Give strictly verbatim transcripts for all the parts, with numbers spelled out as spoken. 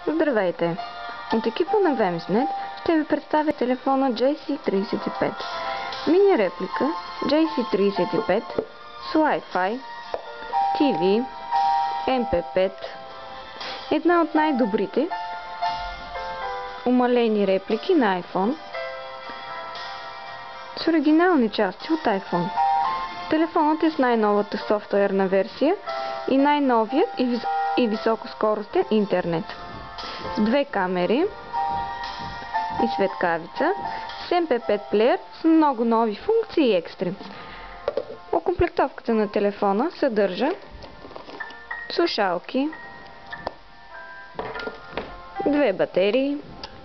Здравейте! От екипа на Вемснет ще ви представя телефона джей си тридесет и пет. Мини реплика джей си тридесет и пет с Wi-Fi, ти ви, ем пи пет. Една от най-добрите умалени реплики на iPhone с оригинални части от iPhone. Телефонът е с най-новата софтуерна версия и най-новият и, вис... и високоскоростен интернет. С две камери и светкавица, с ем пи пет плеер с много нови функции и екстри. Окомплектовката на телефона съдържа слушалки, две батерии,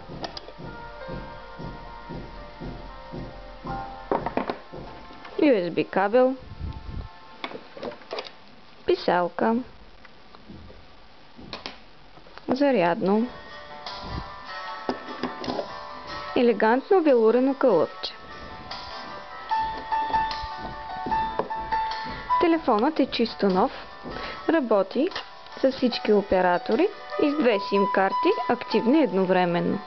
ю ес би кабел, писалка, зарядно, елегантно велурено кълъпче. Телефонът е чисто нов, работи с всички оператори и с две сим карти, активни едновременно.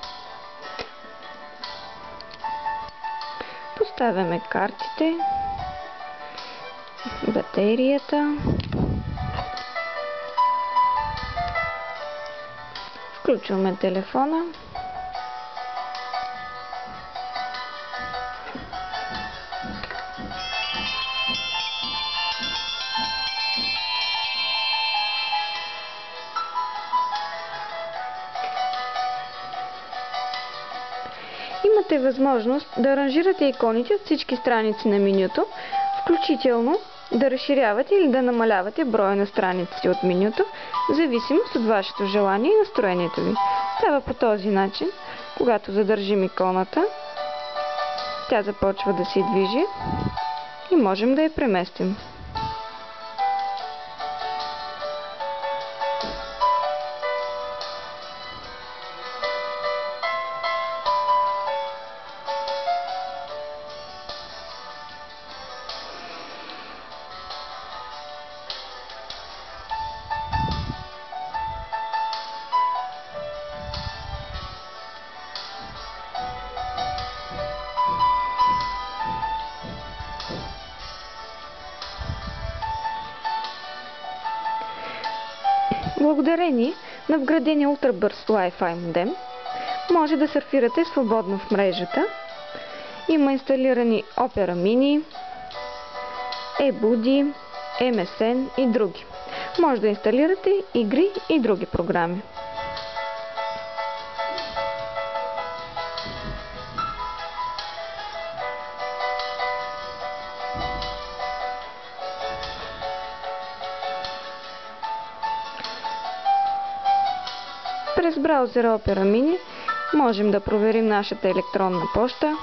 Поставяме картите, батерията, включваме телефона. Имате възможност да аранжирате иконите от всички страници на менюто, включително да разширявате или да намалявате броя на страниците от менюто, в зависимост от вашето желание и настроението ви. Става по този начин, когато задържим иконата, тя започва да се движи и можем да я преместим. Благодарение на вградения ултрабърз Wi-Fi модем, може да сърфирате свободно в мрежата. Има инсталирани Opera Mini, eBuddy, ем ес ен и други. Може да инсталирате игри и други програми. През браузера Opera Mini можем да проверим нашата електронна поща,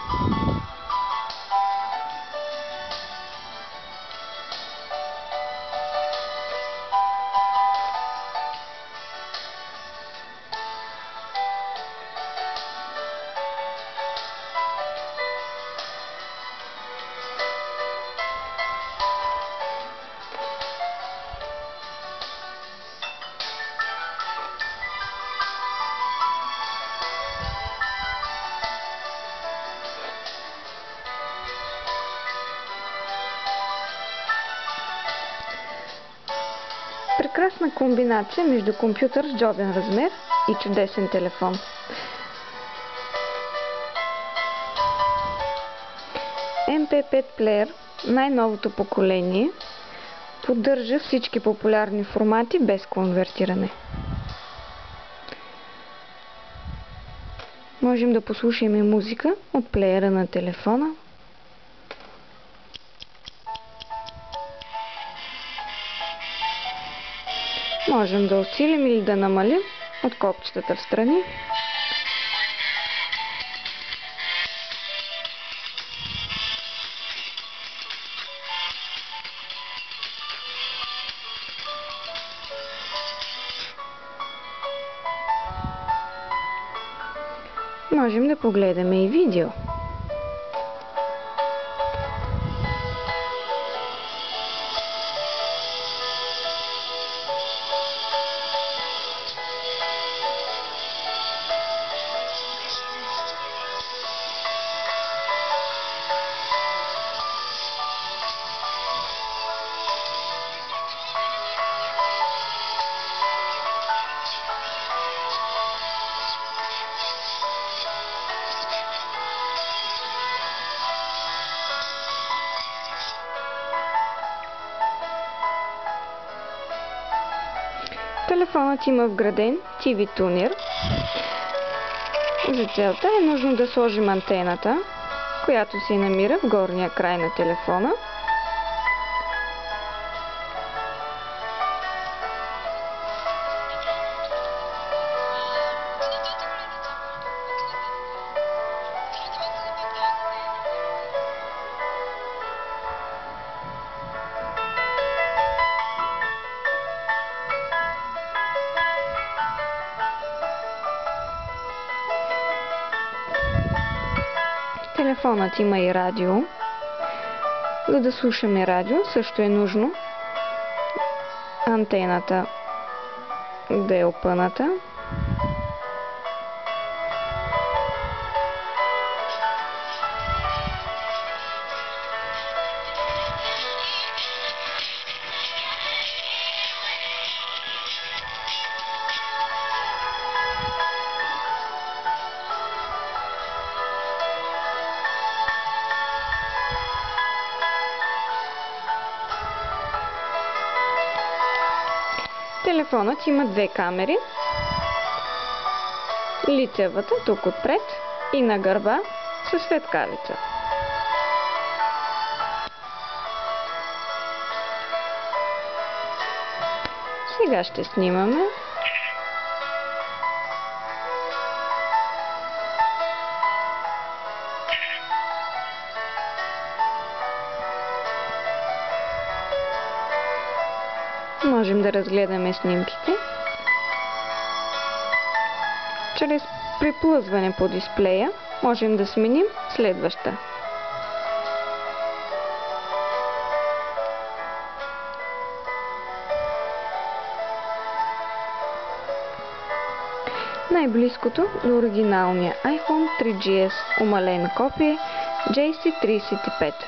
прекрасна комбинация между компютър с джобен размер и чудесен телефон. ем пи пет плеер, най-новото поколение, поддържа всички популярни формати без конвертиране. Можем да послушаме музика от плеера на телефона. Можем да усилим или да намалим от копчетата в страни. Можем да погледаме и видео. Телефонът има вграден Ти Ви тунер. За целта е нужно да сложим антената, която се намира в горния край на телефона. Телефонът има и радио. За да слушаме радио също е нужно антената да е опъната. Телефонът има две камери. Лицевата тук отпред и на гърба със светкавица. Сега ще снимаме. Можем да разгледаме снимките чрез приплъзване по дисплея. Можем да сменим следваща. Най-близкото до оригиналния iPhone три джи ес умалено копие джей си тридесет и пет.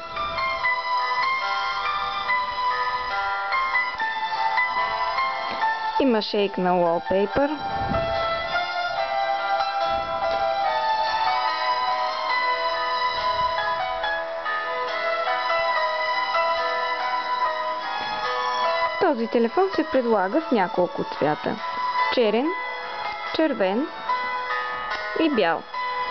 Има шейк на wallpaper. Този телефон се предлага в няколко цвята: черен, червен и бял.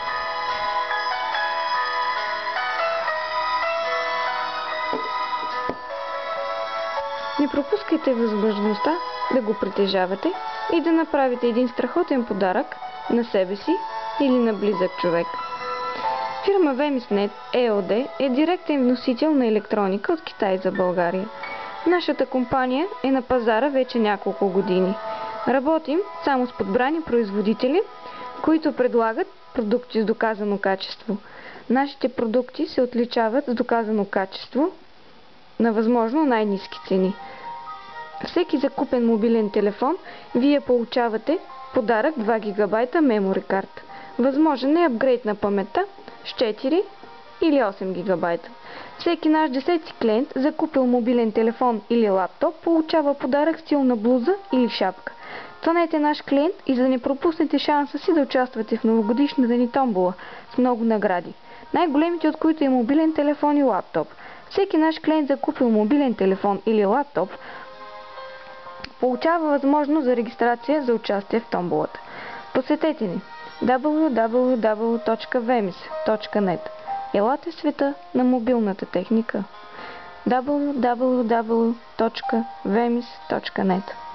Не пропускайте възможността да го притежавате и да направите един страхотен подарък на себе си или на близък човек. Фирма Вемис.нет ЕООД е директен вносител на електроника от Китай за България. Нашата компания е на пазара вече няколко години. Работим само с подбрани производители, които предлагат продукти с доказано качество. Нашите продукти се отличават с доказано качество на възможно най-ниски цени. Всеки закупен мобилен телефон вие получавате подарък два гигабайта memory card. Възможен е апгрейд на паметта с четири или осем гигабайта. Всеки наш десети клиент, закупил мобилен телефон или лаптоп, получава подарък стилна блуза или шапка. Станете наш клиент и за да не пропуснете шанса си да участвате в новогодишната ни томбола с много награди, най-големите от които е мобилен телефон и лаптоп. Всеки наш клиент, закупил мобилен телефон или лаптоп, получава възможност за регистрация за участие в томболата. Посетете ни дабъл ю дабъл ю дабъл ю точка вемис точка нет. Елате в света на мобилната техника. дабъл ю дабъл ю дабъл ю точка вемис точка нет